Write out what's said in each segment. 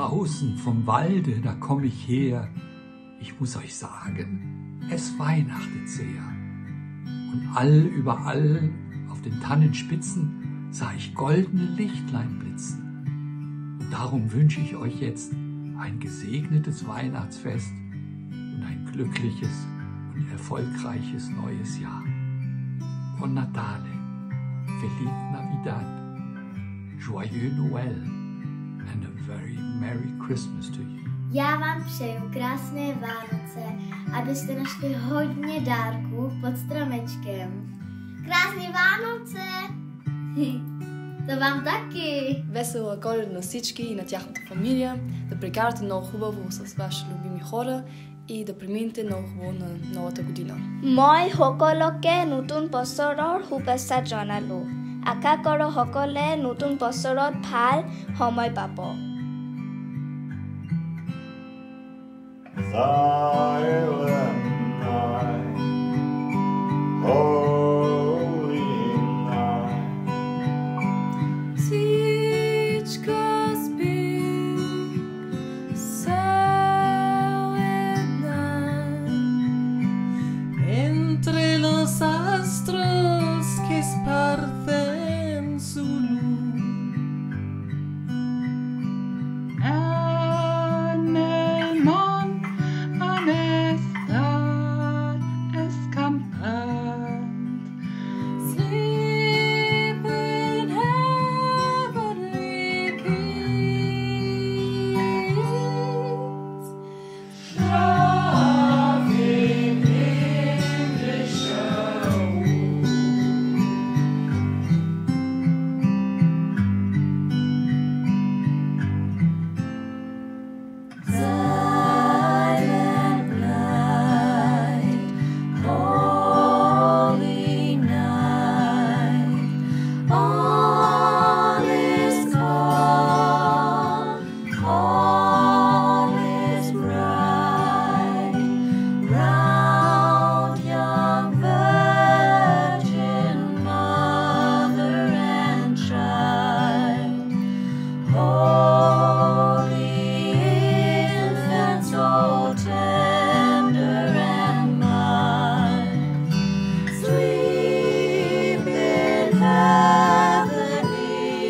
draußen vom Walde, da komm ich her. Ich muss euch sagen, es weihnachtet sehr. Und überall auf den Tannenspitzen sah ich goldene Lichtlein blitzen. Und darum wünsche ich euch jetzt ein gesegnetes Weihnachtsfest und ein glückliches und erfolgreiches neues Jahr. Buon Natale, Feliz Navidad, Joyeux Noël and a very Merry Christmas to you. Já vám přeju krásné Vánoce, abyste našli hodně dárků pod stromečkem. Krásné Vánoce! To vám taky! Весела Коледа на всички и на тяхната фамилия, да прекарате много хубаво с ваши любими хора и да преминете много хубаво на новата година. মই সকলোকে নতুন বছৰৰ শুভেচ্ছা জনালো। আশা কৰোঁ সকলে নতুন বছৰত ভাল সময় পাব। Silent night, holy night. Всичка спи, silent night. Entre los astros que esparcen su luz. En el monte estar escampant. Sleep in heavenly peace. Loving in the show. Silent night, holy night, all is calm, all is bright, round young virgin mother and child, holy infant so tender and mild, sleep in heavenly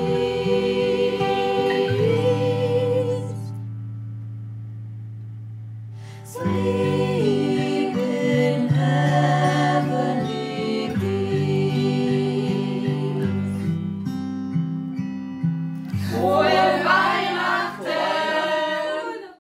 peace. Sleep in heavenly peace.